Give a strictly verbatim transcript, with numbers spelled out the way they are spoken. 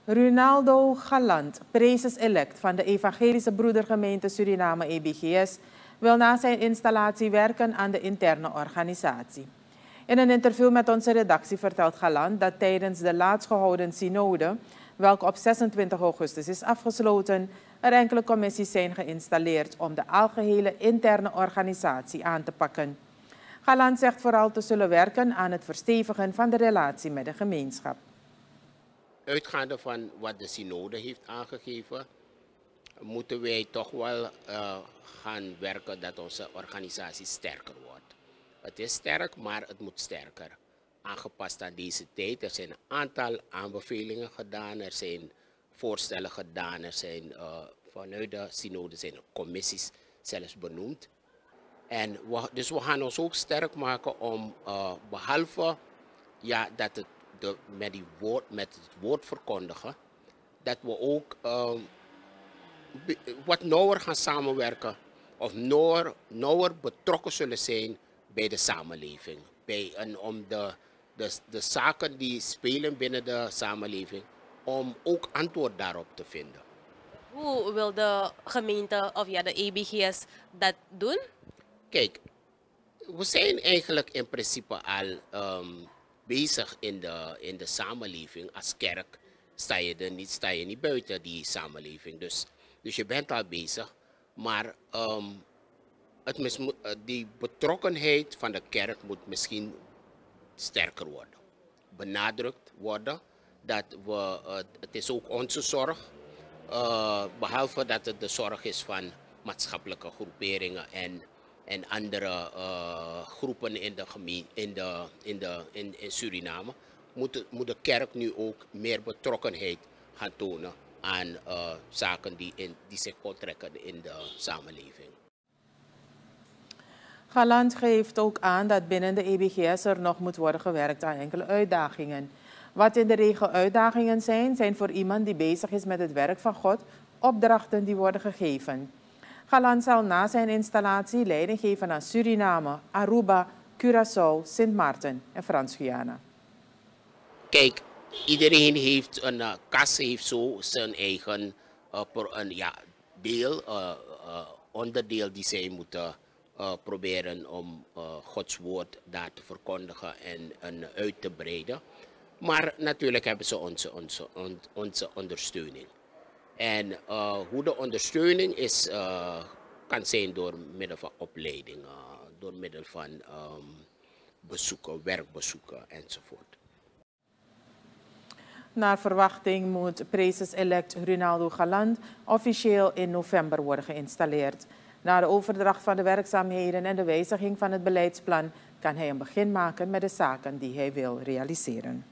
Ronaldo Galant, prezes-elect van de Evangelische Broedergemeente Suriname E B G S, wil na zijn installatie werken aan de interne organisatie. In een interview met onze redactie vertelt Galant dat tijdens de laatst gehouden synode, welke op zesentwintig augustus is afgesloten, er enkele commissies zijn geïnstalleerd om de algehele interne organisatie aan te pakken. Galant zegt vooral te zullen werken aan het verstevigen van de relatie met de gemeenschap. Uitgaande van wat de synode heeft aangegeven, moeten wij toch wel uh, gaan werken dat onze organisatie sterker wordt. Het is sterk, maar het moet sterker. Aangepast aan deze tijd. Er zijn een aantal aanbevelingen gedaan, er zijn voorstellen gedaan, er zijn uh, vanuit de synode zijn er commissies zelfs benoemd. En we, dus we gaan ons ook sterk maken om uh, behalve ja, dat het de, met, die woord, met het woord verkondigen, dat we ook uh, wat nauwer gaan samenwerken of nauwer, nauwer betrokken zullen zijn bij de samenleving. Bij, en om de, de, de zaken die spelen binnen de samenleving, om ook antwoord daarop te vinden. Hoe wil de gemeente of ja, de E B G S dat doen? Kijk, we zijn eigenlijk in principe al um, bezig in de, in de samenleving. Als kerk sta je, er niet, sta je niet buiten die samenleving. Dus, dus je bent al bezig. Maar um, het mis, die betrokkenheid van de kerk moet misschien sterker worden. Benadrukt worden dat we, uh, het is ook onze zorg. Uh, behalve dat het de zorg is van maatschappelijke groeperingen en, en andere uh, groepen in, de gemeen, in, de, in, de, in, in Suriname, moet, de, moet de kerk nu ook meer betrokkenheid gaan tonen aan uh, zaken die, in, die zich voltrekken in de samenleving. Galant geeft ook aan dat binnen de E B G S er nog moet worden gewerkt aan enkele uitdagingen. Wat in de regel uitdagingen zijn, zijn voor iemand die bezig is met het werk van God, opdrachten die worden gegeven. Galant zal na zijn installatie leiding geven aan Suriname, Aruba, Curaçao, Sint Maarten en Frans-Guyana. Kijk, iedereen heeft een uh, kas, heeft zo zijn eigen uh, per, een, ja, deel, uh, uh, onderdeel die zij moeten uh, proberen om uh, Gods woord daar te verkondigen en, en uit te breiden. Maar natuurlijk hebben ze onze, onze, onze ondersteuning. En uh, hoe de ondersteuning is, uh, kan zijn door middel van opleiding, uh, door middel van um, bezoeken, werkbezoeken enzovoort. Naar verwachting moet prezes-elect Ronaldo Galant officieel in november worden geïnstalleerd. Na de overdracht van de werkzaamheden en de wijziging van het beleidsplan kan hij een begin maken met de zaken die hij wil realiseren.